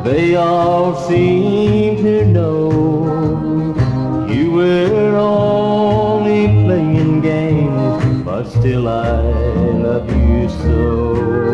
They all seem to know you were only playing games, but still I love you so.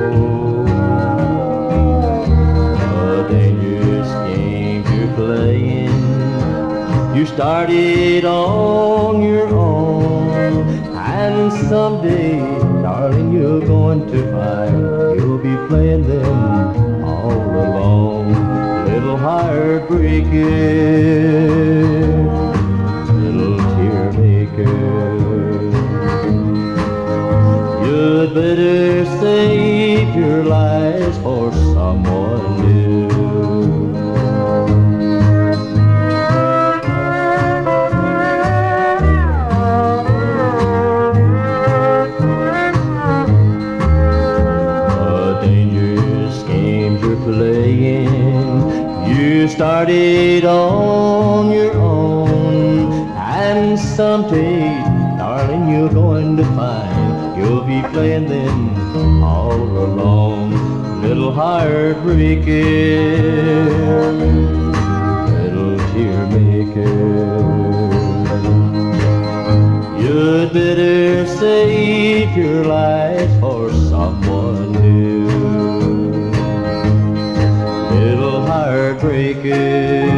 A dangerous game you're playing, you started on your own, and someday, darling, you're going to find you'll be playing them all alone. Little heartbreaker, little tear maker, you'd better save your lives for someone new. You started on your own, and someday, darling, you're going to find you'll be playing them all alone. Little heartbreaker, little tear maker, you'd better save your life for someone new. Little heartbreaker.